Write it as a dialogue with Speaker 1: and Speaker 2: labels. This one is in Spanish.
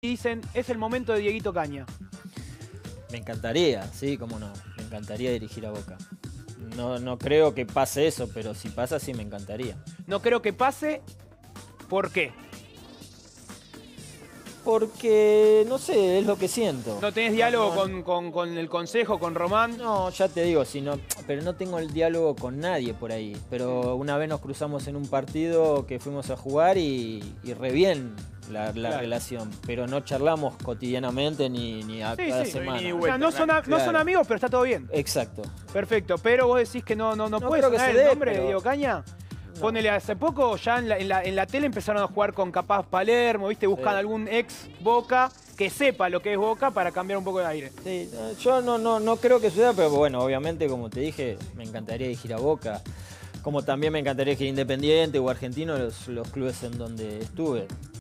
Speaker 1: y dicen, es el momento de Dieguito Caña?
Speaker 2: Me encantaría, sí, cómo no. Me encantaría dirigir a Boca. No creo que pase eso, pero si pasa, sí me encantaría.
Speaker 1: No creo que pase. ¿Por qué?
Speaker 2: Porque, no sé, es lo que siento.
Speaker 1: ¿No tenés diálogo con el consejo, con Román?
Speaker 2: No, ya te digo, pero no tengo el diálogo con nadie por ahí. Pero una vez nos cruzamos en un partido que fuimos a jugar y re bien la relación. Pero no charlamos cotidianamente ni a cada semana.
Speaker 1: O sea, no son amigos, pero está todo bien.
Speaker 2: Exacto.
Speaker 1: Perfecto, pero vos decís que no puede
Speaker 2: creo que
Speaker 1: sonar
Speaker 2: se dé,
Speaker 1: el nombre de
Speaker 2: pero-
Speaker 1: Diego Caña.
Speaker 2: No.
Speaker 1: Ponele, hace poco ya en la tele empezaron a jugar con capaz Palermo, ¿viste? Buscan
Speaker 2: Sí.
Speaker 1: algún ex Boca que sepa lo que es Boca para cambiar un poco de aire.
Speaker 2: Sí, yo no creo que suceda, pero bueno, obviamente, como te dije, me encantaría dirigir a Boca. Como también me encantaría dirigir Independiente o Argentino, los clubes en donde estuve.